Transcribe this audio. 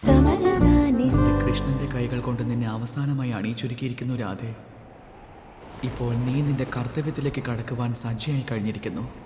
കൃഷ്ണന്റെ കൈകൾ കൊണ്ട് നിന്നെ അവസാനമായി അണിയിച്ചൊരുക്കിയിരിക്കുന്നു രാധേ. ഇപ്പോൾ നീ നിന്റെ കർത്തവ്യത്തിലേക്ക് കടക്കുവാൻ സജ്ജയായി കഴിഞ്ഞിരിക്കുന്നു.